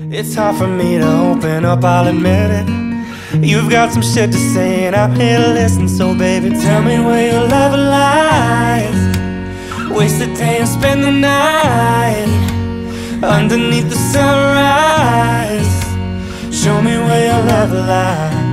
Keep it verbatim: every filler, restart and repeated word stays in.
It's hard for me to open up, I'll admit it. You've got some shit to say and I'm here to listen. So baby, tell me where your love lies. Waste the day and spend the night underneath the sunrise. Show me where your love lies.